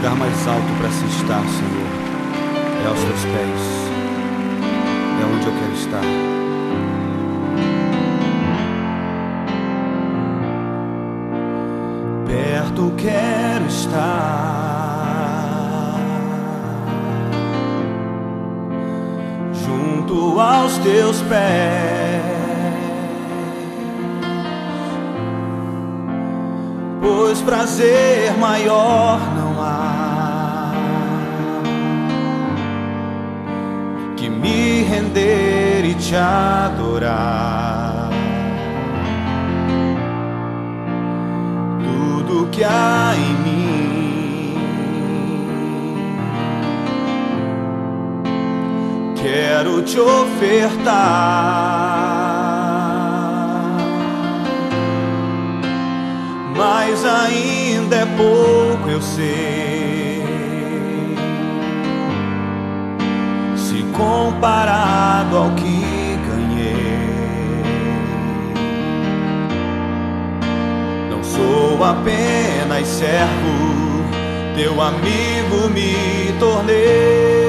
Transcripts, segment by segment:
lugar mais alto para se estar, Senhor, é aos teus pés, é onde eu quero estar. Perto quero estar, junto aos teus pés, pois prazer maior não há que me render e te adorar. Tudo que há em mim quero te ofertar, mas ainda é pouco, eu sei, se comparado ao que ganhei. Não sou apenas servo, teu amigo me tornei.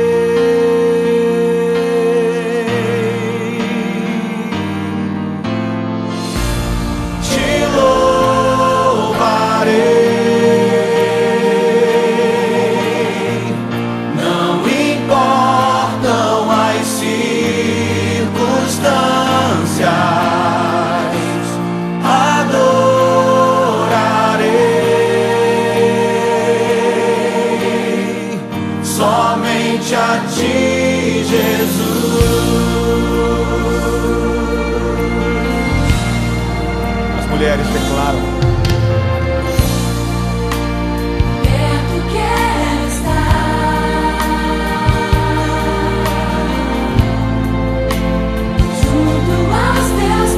Somente a ti, Jesus. As mulheres declaram: perto quero estar, junto aos teus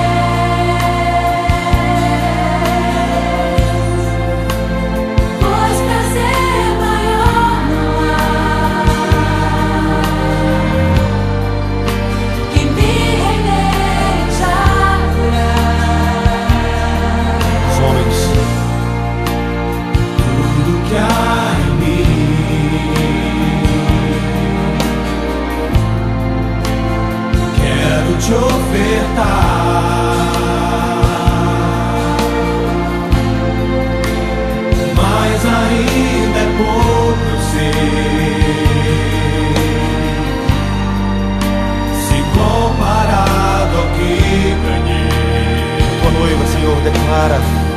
pés, pois prazer maior não há que me render e te adorar. os homens, tudo que há em mim quero te ofertar, mas ainda é pouco, eu sei, se comparado ao que ganhei. Tua noiva, Senhor, declara: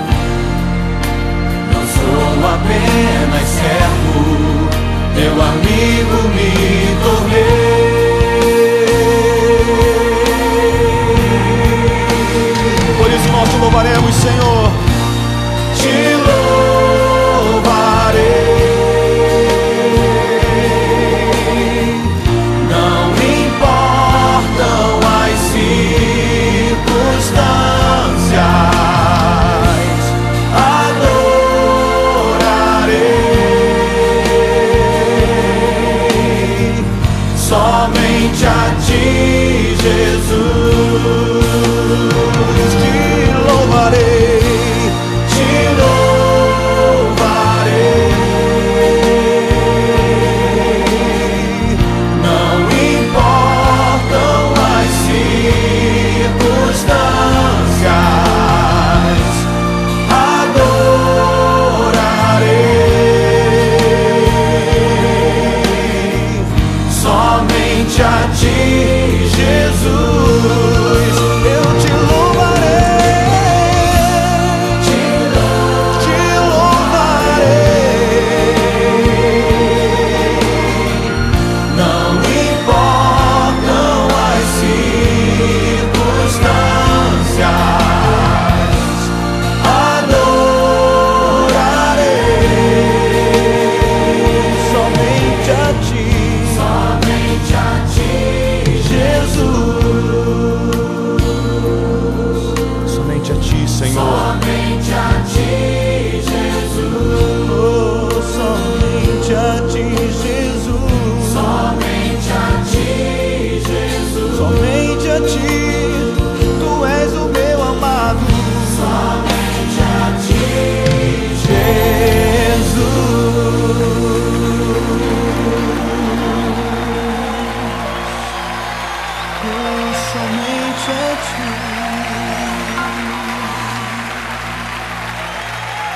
não sou apenas servo, teu amigo me tornei. Por isso nós te louvaremos, Senhor. Te louvarei,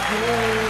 Deus.